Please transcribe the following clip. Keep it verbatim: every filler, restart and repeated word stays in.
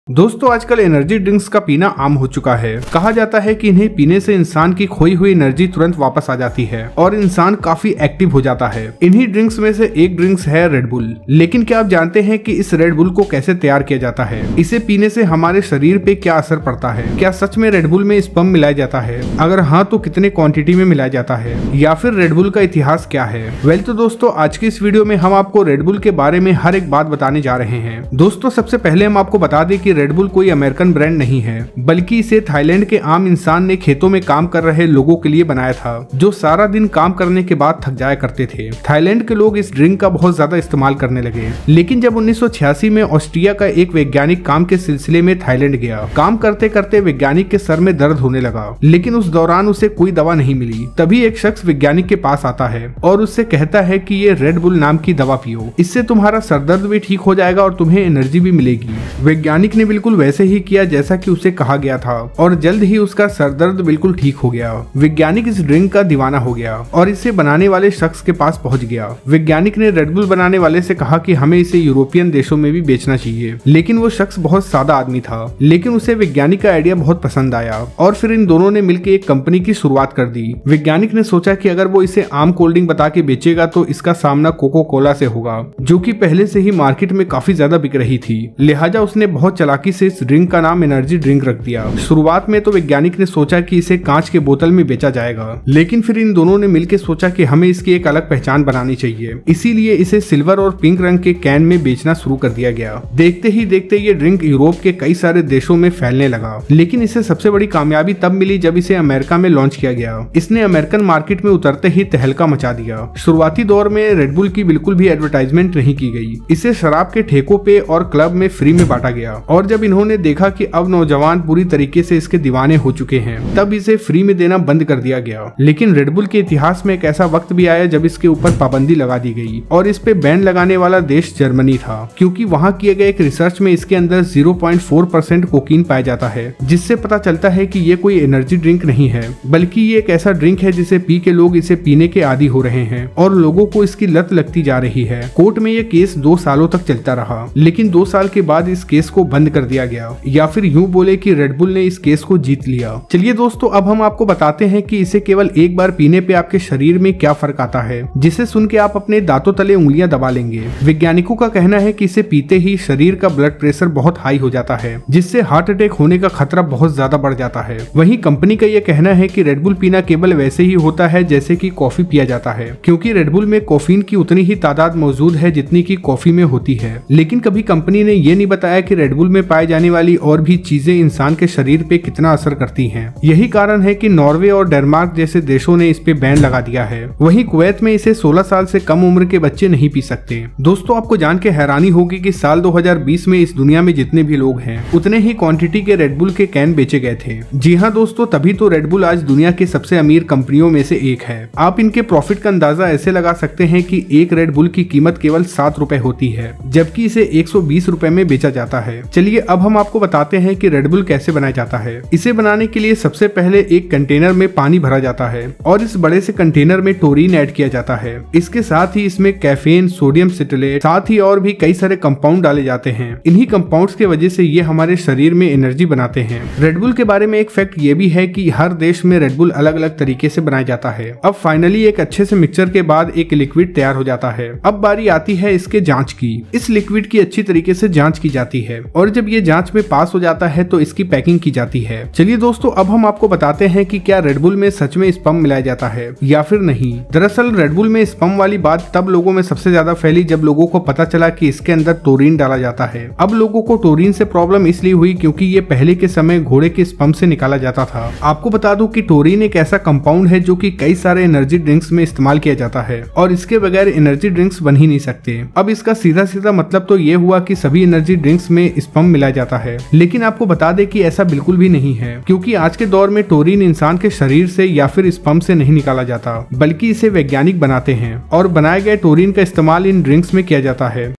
दोस्तों आजकल energy drinks का पीना आम हो चुका है। कहा जाता है कि इन्हें पीने से इंसान की खोई हुई एनर्जी तुरंत वापस आ जाती है और इंसान काफी एक्टिव हो जाता है। इन्हीं ड्रिंक्स में से एक ड्रिंक्स है रेड बुल। लेकिन क्या आप जानते हैं कि इस रेड बुल को कैसे तैयार किया जाता है? इसे पीने से हमारे शरीर पे क्या असर पड़ता है? क्या सच में रेड बुल में स्पर्म मिलाया जाता है? अगर हाँ तो कितने क्वांटिटी में मिलाया जाता है? या फिर रेड बुल का इतिहास क्या है? वेल तो दोस्तों आज की इस वीडियो में हम आपको रेड बुल के बारे में हर एक बात बताने जा रहे हैं। दोस्तों सबसे पहले हम आपको बता दें कि रेड बुल कोई अमेरिकन ब्रांड नहीं है, बल्कि इसे थाईलैंड के आम इंसान ने खेतों में काम कर रहे लोगों के लिए बनाया था, जो सारा दिन काम करने के बाद थक जाया करते थे। थाईलैंड के लोग इस ड्रिंक का बहुत ज्यादा इस्तेमाल करने लगे। लेकिन जब उन्नीस सौ छियासी में ऑस्ट्रिया का एक वैज्ञानिक काम के सिलसिले में थाईलैंड गया, काम करते करते वैज्ञानिक के सर में दर्द होने लगा, लेकिन उस दौरान उसे कोई दवा नहीं मिली। तभी एक शख्स वैज्ञानिक के पास आता है और उससे कहता है कि ये रेड बुल नाम की दवा पियो, इससे तुम्हारा सरदर्द भी ठीक हो जाएगा और तुम्हें एनर्जी भी मिलेगी। वैज्ञानिक ने बिल्कुल वैसे ही किया जैसा कि उसे कहा गया था और जल्द ही उसका सरदर्द बिल्कुल ठीक हो गया। वैज्ञानिक इस ड्रिंक का दीवाना हो गया और इसे बनाने वाले शख्स के पास पहुंच गया। वैज्ञानिक ने रेड बुल बनाने वाले से कहा कि हमें इसे यूरोपियन देशों में भी बेचना चाहिए। लेकिन वो शख्स बहुत सादा आदमी था, लेकिन उसे वैज्ञानिक का आइडिया बहुत पसंद आया और फिर इन दोनों ने मिलकर एक कंपनी की शुरुआत कर दी। वैज्ञानिक ने सोचा कि अगर वो इसे आम कोल्ड ड्रिंक बता के बेचेगा तो इसका सामना कोको कोला से होगा, जो कि पहले से ही मार्केट में काफी ज्यादा बिक रही थी। लिहाजा उसने बहुत चालाकी से इस ड्रिंक का नाम एनर्जी ड्रिंक रख दिया। शुरुआत में तो वैज्ञानिक ने सोचा कि इसे कांच के बोतल में बेचा जाएगा, लेकिन फिर इन दोनों ने मिलकर सोचा कि हमें इसकी एक अलग पहचान बनानी चाहिए। इसीलिए इसे सिल्वर और पिंक रंग के कैन में बेचना शुरू कर दिया गया। देखते ही देखते ये ड्रिंक यूरोप के कई सारे देशों में फैलने लगा। लेकिन इसे सबसे बड़ी कामयाबी तब मिली जब इसे अमेरिका में लॉन्च किया गया। इसने अमेरिकन मार्केट में उतरते ही तहलका मचा दिया। शुरुआती दौर में रेड बुल की बिल्कुल भी एडवर्टाइजमेंट नहीं की गई। इसे शराब के ठेकों पे और क्लब में फ्री में बांटा गया और जब इन्होंने देखा कि अब नौजवान पूरी तरीके से इसके दीवाने हो चुके हैं, तब इसे फ्री में देना बंद कर दिया गया। लेकिन रेड बुल के इतिहास में एक ऐसा वक्त भी आया जब इसके ऊपर पाबंदी लगा दी गई और इस पे बैन लगाने वाला देश जर्मनी था, क्योंकि वहां किए गए एक रिसर्च में इसके अंदर zero point four percent cocaine पाया जाता है, जिससे पता चलता है कि ये कोई एनर्जी ड्रिंक नहीं है, बल्कि ये एक ऐसा ड्रिंक है जिसे पी के लोग इसे पीने के आदी हो रहे हैं और लोगों को इसकी लत लगती जा रही है। कोर्ट में ये केस दो सालों तक चलता रहा, लेकिन दो साल के बाद इस केस को बंद कर दिया गया, या फिर यूं बोले कि रेड बुल ने इस केस को जीत लिया। चलिए दोस्तों अब हम आपको बताते हैं कि इसे केवल एक बार पीने पे आपके शरीर में क्या फर्क आता है, जिसे सुन के आप अपने दांतों तले उंगलियां दबा लेंगे। वैज्ञानिकों का कहना है कि इसे पीते ही शरीर का ब्लड प्रेशर बहुत हाई हो जाता है, जिससे हार्ट अटैक होने का खतरा बहुत ज्यादा बढ़ जाता है। वहीं कंपनी का यह कहना है कि रेड बुल पीना केवल वैसे ही होता है जैसे कि कॉफी पिया जाता है, क्योंकि रेड बुल में कैफीन की उतनी ही तादाद मौजूद है जितनी की कॉफी में होती है। लेकिन कभी कंपनी ने यह नहीं बताया कि रेड बुल में पाए जाने वाली और भी चीजें इंसान के शरीर पे कितना असर करती हैं। यही कारण है कि नॉर्वे और डेनमार्क जैसे देशों ने इस पे बैन लगा दिया है। वहीं कुवैत में इसे सोलह साल से कम उम्र के बच्चे नहीं पी सकते। दोस्तों आपको जान के हैरानी होगी कि साल दो हज़ार बीस में इस दुनिया में जितने भी लोग हैं, उतने ही क्वांटिटी के रेड बुल के कैन बेचे गए थे। जी हाँ दोस्तों, तभी तो रेड बुल आज दुनिया के सबसे अमीर कंपनियों में से एक है। आप इनके प्रॉफिट का अंदाजा ऐसे लगा सकते हैं कि एक रेड बुल की कीमत केवल सात रुपए होती है, जबकि इसे एक सौ बीस रुपए में बेचा जाता है। चलिए अब हम आपको बताते हैं कि रेड बुल कैसे बनाया जाता है। इसे बनाने के लिए सबसे पहले एक कंटेनर में पानी भरा जाता है और इस बड़े से कंटेनर में टोरीन ऐड किया जाता है। इसके साथ ही इसमें कैफीन, सोडियम सिट्रेट, साथ ही और भी कई सारे कंपाउंड डाले जाते हैं। इन्हीं कंपाउंड्स की वजह से ये हमारे शरीर में एनर्जी बनाते हैं। रेड बुल के बारे में एक फैक्ट ये भी है कि हर देश में रेड बुल अलग अलग तरीके से बनाया जाता है। अब फाइनली एक अच्छे से मिक्सचर के बाद एक लिक्विड तैयार हो जाता है। अब बारी आती है इसके जाँच की। इस लिक्विड की अच्छी तरीके से जाँच की जाती है और जब ये जाँच में पास हो जाता है तो इसकी पैकिंग की जाती है। चलिए दोस्तों अब हम आपको बताते हैं कि क्या रेड बुल में सच में स्पर्म मिलाया जाता है या फिर नहीं। दरअसल रेड बुल में स्पर्म वाली बात तब लोगों में सबसे ज्यादा फैली जब लोगों को पता चला कि इसके अंदर टोरीन डाला जाता है। अब लोगों को टोरीन से प्रॉब्लम इसलिए हुई क्योंकि ये पहले के समय घोड़े के स्पर्म से निकाला जाता था। आपको बता दूं कि टोरीन एक ऐसा कंपाउंड है जो कि कई सारे एनर्जी ड्रिंक्स में इस्तेमाल किया जाता है और इसके बगैर एनर्जी ड्रिंक्स बन ही नहीं सकते। अब इसका सीधा सीधा मतलब तो ये हुआ कि सभी एनर्जी ड्रिंक्स में स्पर्म मिलाया जाता है, लेकिन आपको बता दें कि ऐसा बिल्कुल भी नहीं है, क्योंकि आज के दौर में टोरीन इंसान के शरीर से या फिर स्पर्म से नहीं निकाला जाता, बल्कि इसे वैज्ञानिक बनाते हैं और बनाए गए टोरीन का इस्तेमाल इन ड्रिंक्स में किया जाता है।